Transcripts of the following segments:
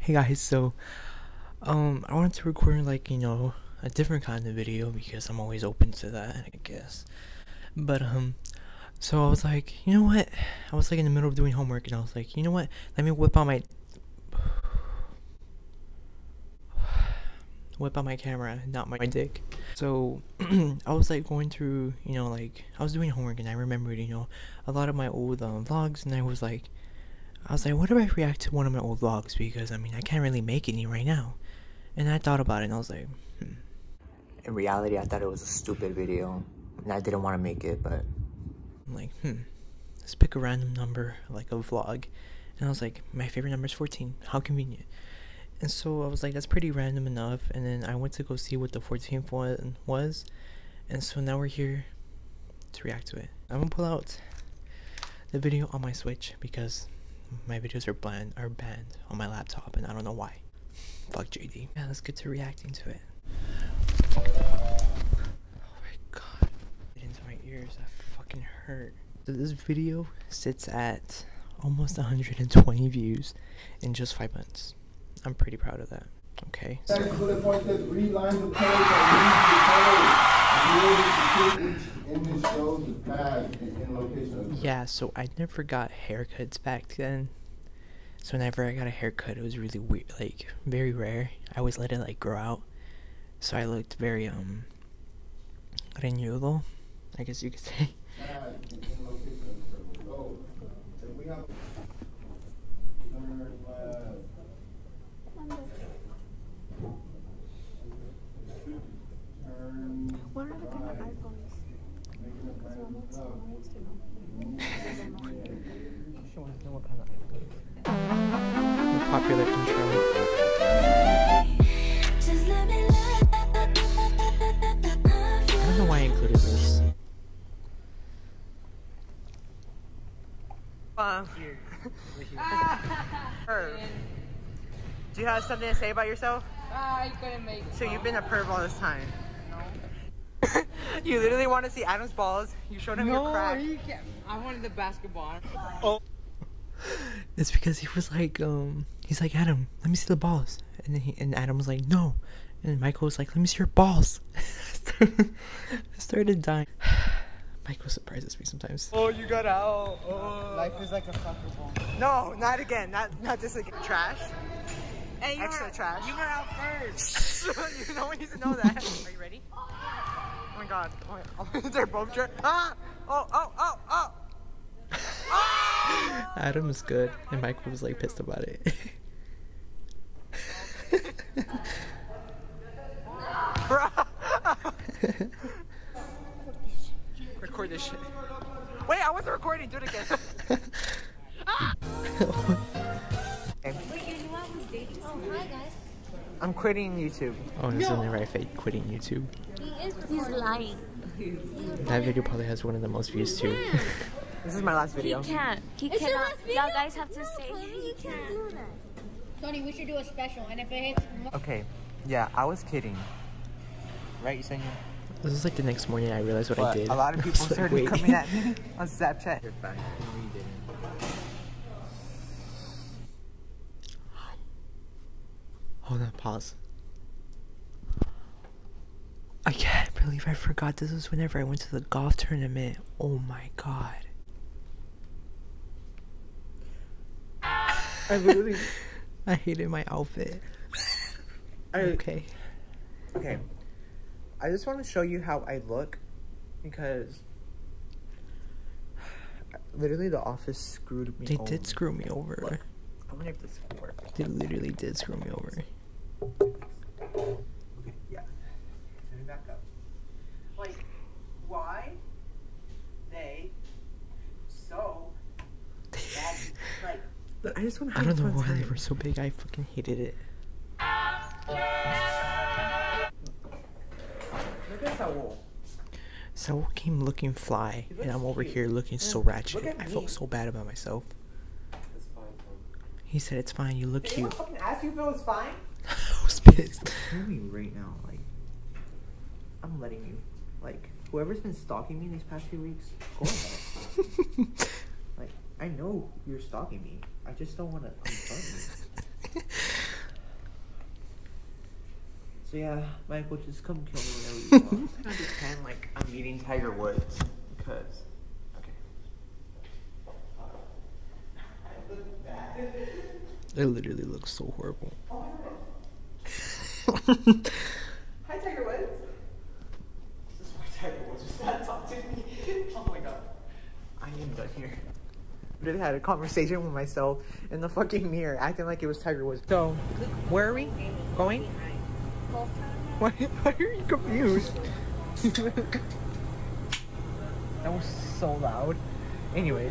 Hey guys, so I wanted to record like, a different kind of video because I'm always open to that, I guess. But so I was like, you know what? I was like in the middle of doing homework and I was like, you know what? Let me whip out my camera, not my dick. So I was like going through, I was doing homework and I remembered, a lot of my old vlogs, and I was like, what if I react to one of my old vlogs? Because, I can't really make any right now. And I thought about it, and I was like, In reality, I thought it was a stupid video, and I didn't want to make it, but I'm like, let's pick a random number, like a vlog. And I was like, my favorite number is 14. How convenient. And so I was like, that's pretty random enough. And then I went to go see what the 14th one was. And so now we're here to react to it. I'm gonna pull out the video on my Switch because my videos are banned on my laptop, and I don't know why. Fuck JD. Yeah, let's get to reacting to it. Oh my god. Get into my ears, that fucking hurt. So this video sits at almost 120 views in just 5 months. I'm pretty proud of that. Okay. So yeah, so I never got haircuts back then. So whenever I got a haircut, it was really weird, like very rare. I always let it like grow out. So I looked very reñudo, I guess you could say. What are the kind of iPhones? She wants to know what kind of iPhone. The popular intro. I don't know why I included this. Do you have something to say about yourself? I couldn't make it. So you've been a perv all this time. No. You literally want to see Adam's balls. You showed him your crack. He can't. I wanted the basketball. Oh. It's because he was like, he's like, Adam, let me see the balls. And then and Adam was like, no. And Michael was like, let me see your balls. I started dying. Michael surprises me sometimes. Oh, you got out. Oh. Life is like a soccer ball. No, not again. Not just like trash. Hey, extra trash. You were out first. No one needs to know that. Are you ready? Oh my god. Oh, they're both trash. Ah! Oh! Adam is good, and Michael was like pissed about it. Record this shit. Wait, I wasn't recording. Do it again. Wait, you knew I was dating someone? Oh, hi guys. I'm quitting YouTube. Oh, this isn't the right fate, quitting YouTube. He's lying. That video probably has one of the most views too. This is my last video. He can't. He cannot. Y'all guys have to say he can't do that. Tony, we should do a special, and if it hits... Okay, yeah, I was kidding. Right, Yesenia? This is like the next morning I realized what I did. A lot of people started wait. coming at me on Snapchat. You're fine. No, you didn't. Hold on, pause. I can't believe I forgot this was whenever I went to the golf tournament. Oh my god. I literally... I hated my outfit. Okay. Okay. I just want to show you how I look because literally the office screwed me They over. did screw me over. Look, I wonder if this will work. They literally did screw me over. Okay, yeah. Let me back up. Like, why they so baggy? Like, I just want to. I don't know why they were so big. I fucking hated it. Look at Saul. Saul came looking fly, and I'm over here looking so ratchet. I felt so bad about myself. It's fine. He said, it's fine, you look Did cute. anyone fucking ask you if it was fine? I was pissed. Tell me right now, like, I'm letting you. Like, whoever's been stalking me these past few weeks, go ahead. Like, I know you're stalking me. I just don't want to confront you. So yeah, Michael, just come kill me whenever you want. I'm gonna pretend like I'm meeting Tiger Woods because. Okay. It literally looks so horrible. Hi, Tiger Woods. This is why Tiger Woods was not talk to me. Oh my god. I am done here. I really had a conversation with myself in the fucking mirror, acting like it was Tiger Woods. So, where are we going? Why are you confused? That was so loud. Anyways.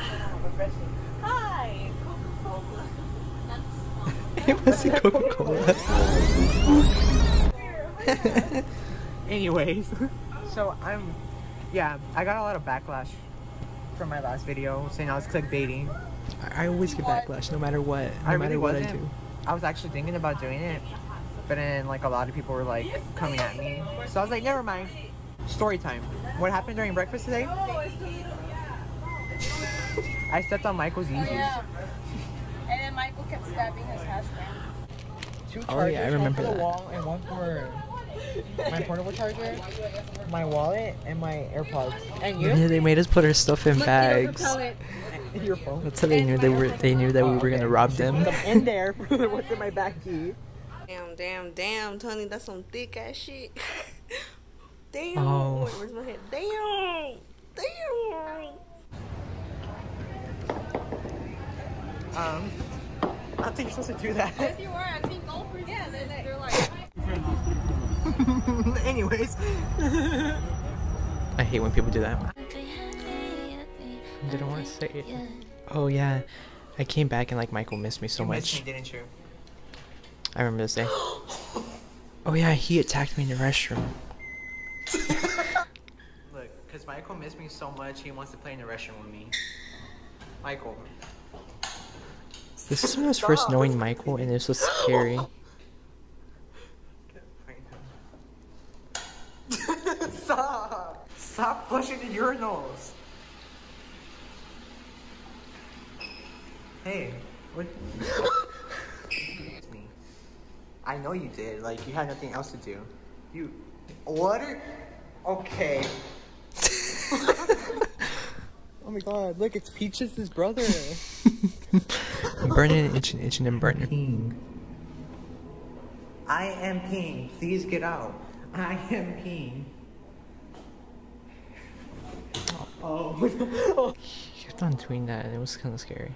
Hi, Coca-Cola. It was a Coca-Cola. Anyways. So, yeah, I got a lot of backlash from my last video saying I was clickbaiting. I always get backlash no matter what. No matter what I do. I was actually thinking about doing it, but then like a lot of people were like coming at me. So I was like, never mind. Story time. What happened during breakfast today? I stepped on Michael's Yeezys. Yeah. And then Michael kept stabbing his hash brown. 2 chargers, Oh, yeah, I remember one for that. the wall and one for my portable charger, my wallet, and my AirPods. And you? Yeah, they made us put our stuff in bags. Your phone. That's how they knew that we were gonna rob them. Put them in there. What's in my back key? Damn, Tony, that's some thick ass shit. Damn. Oh. Wait, where's my head? Damn. I don't think you're supposed to do that. Yes, you are. I've seen golfers. Yeah, they're like. Anyways. I hate when people do that. I didn't want to say it. Oh yeah, I came back and like Michael missed me so You much. missed me, didn't you? I remember this day. Oh yeah, he attacked me in the restroom. Look, because Michael missed me so much, he wants to play in the restroom with me. Michael. This is when I was first knowing Michael, and it was so scary. Stop! Stop flushing the urinals! Hey, what? Me. I know you did. Like, you had nothing else to do. You. What are. Okay. Oh my god, look, it's Peaches' brother. Burning, itching, and burning. I am peeing. Please get out. I am peeing. Oh. He kept on doing that, and it was kind of scary.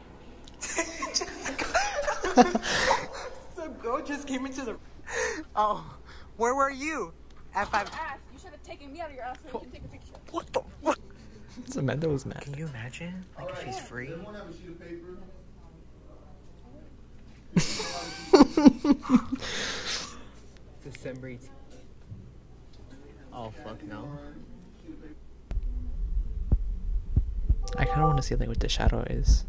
The girl just came into the. Oh, where were you? At 5. You should have taken me out of your ass so we can take a picture. What the fuck? Samantha was mad. Can you imagine? Like, if she's free? December 18th. Oh, fuck no. I kind of want to see like what the shadow is.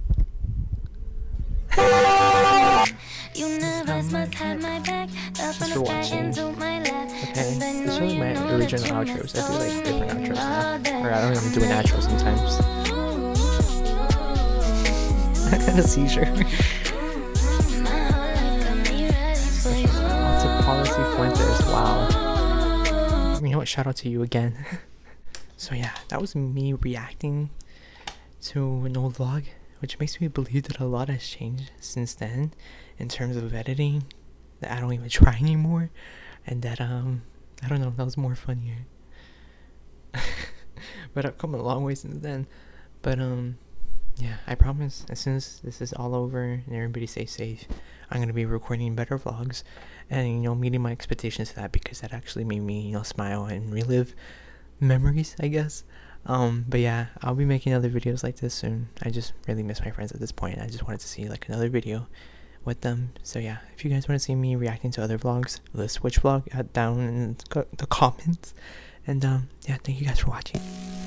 Universe must have my back. Up from the You're sky watching. into my lap. Okay, And I this know is you my know original that you outros. my I do like different outros now. soulmate. Or I don't even do an outro sometimes. I had a seizure. My heart like got me ready for you. To Policy Fuentes, wow. You know what, shout out to you again. So yeah, that was me reacting to an old vlog, which makes me believe that a lot has changed since then in terms of editing, that I don't even try anymore, and that I don't know, that was more funnier. But I've come a long way since then. But yeah, I promise as soon as this is all over and everybody stays safe, I'm gonna be recording better vlogs and, you know, meeting my expectations to that, because that actually made me, you know, smile and relive memories, I guess. But yeah, I'll be making other videos like this soon. I just really miss my friends at this point. I just wanted to see like another video with them. So yeah, if you guys want to see me reacting to other vlogs, list which vlog down in the comments. And yeah, thank you guys for watching.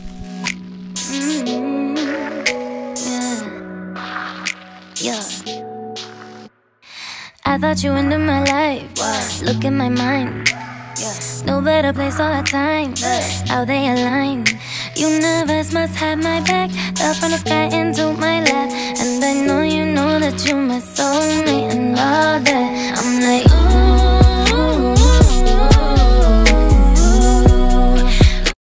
Yeah. I thought you into my life. Look in my mind. No better place or time. How they align. Universe must have my back. Fell from the sky into my lap. And I know you know that you my soulmate and all that.